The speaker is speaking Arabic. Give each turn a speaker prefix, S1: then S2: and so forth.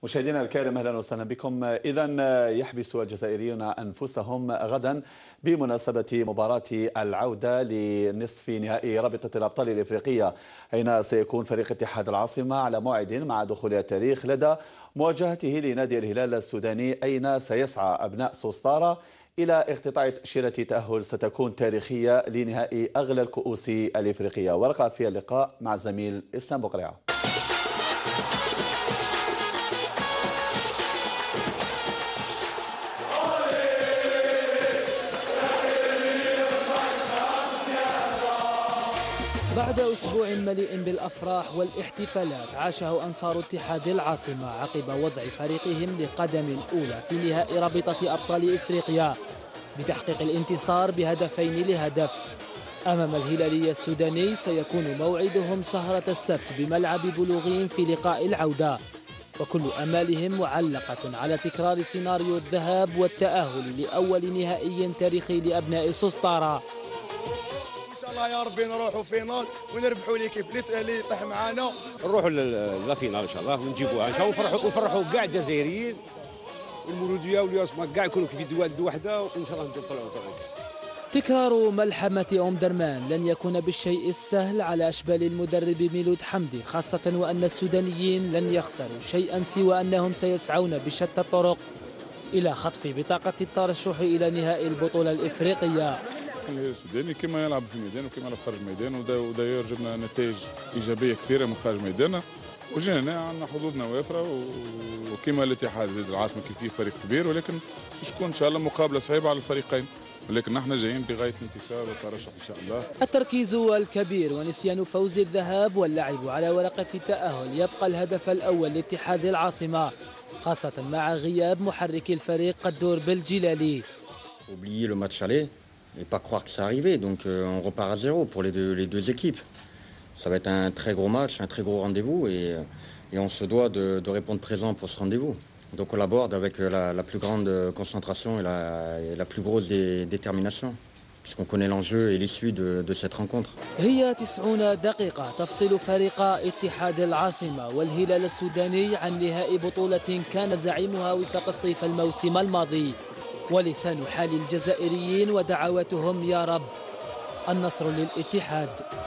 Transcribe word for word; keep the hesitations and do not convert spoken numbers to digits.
S1: مشاهدينا الكرام اهلا وسهلا بكم. اذا يحبس الجزائريون انفسهم غدا بمناسبه مباراه العوده لنصف نهائي رابطه الابطال الافريقيه، حين سيكون فريق اتحاد العاصمه على موعد مع دخول التاريخ لدى مواجهته لنادي الهلال السوداني، اين سيسعى ابناء سوسطارة الى اقتطاع تاشيره تاهل ستكون تاريخيه لنهائي اغلى الكؤوس الافريقيه. ورقه في اللقاء مع الزميل اسلام بقريعه.
S2: بعد أسبوع مليء بالأفراح والاحتفالات عاشه أنصار اتحاد العاصمة عقب وضع فريقهم لقدم الأولى في نهائي رابطة أبطال إفريقيا بتحقيق الانتصار بهدفين لهدف أمام الهلالي السوداني. سيكون موعدهم سهرة السبت بملعب بلوغهم في لقاء العودة، وكل أمالهم معلقة على تكرار سيناريو الذهاب والتأهل لأول نهائي تاريخي لأبناء سوسطارة.
S3: ان شاء الله يا ربي نروحوا فينال ونربحوا ليكيب اللي يطيح معانا،
S4: نروحوا للفينال ان شاء الله ونجيبوها ان شاء الله ونفرحوا ونفرحوا كاع الجزائريين والمولوديه والياسما كاع يكونوا في يد والد وحده، وان شاء الله نطلعوا
S2: تكرار ملحمة أم درمان لن يكون بالشيء السهل على أشبال المدرب ميلود حمدي، خاصة وأن السودانيين لن يخسروا شيئا سوى أنهم سيسعون بشتى الطرق إلى خطف بطاقة الترشح إلى نهائي البطولة الإفريقية.
S5: السوداني كما يلعب في الميدان وكما يلعب خارج الميدان، وداير جبنا نتائج ايجابيه كثيره من خارج ميداننا، وجينا هنا عندنا حظوظنا وافره، وكما الاتحاد العاصمه كيف فريق كبير، ولكن باش تكون ان شاء الله مقابله صعيبه على الفريقين، ولكن نحن جايين بغايه الانتصار والترشح ان شاء الله.
S2: التركيز الكبير ونسيان فوز الذهاب واللعب على ورقه التاهل يبقى الهدف الاول لاتحاد العاصمه، خاصه مع غياب محرك الفريق قدور بالجلالي.
S6: Oublier le match aller et pas croire que c'est arrivé, donc euh, on repart à zéro pour les deux, les deux équipes. Ça va être un très gros match, un très gros rendez-vous, et, et on se doit de, de répondre présent pour ce rendez-vous. Donc on l'aborde avec la, la plus grande concentration et la, et la plus grosse dé, détermination, puisqu'on connaît l'enjeu et l'issue de, de cette rencontre.
S2: هي تسعون دقيقة تفصل فريق اتحاد العاصمة والهلال السوداني عن نهائي بطولة كان زعيمها وفاق سطيف الموسم الماضي، ولسان حال الجزائريين ودعواتهم يا رب النصر للاتحاد.